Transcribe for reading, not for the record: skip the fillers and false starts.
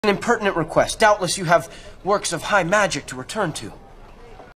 An impertinent request. Doubtless you have works of high magic to return to.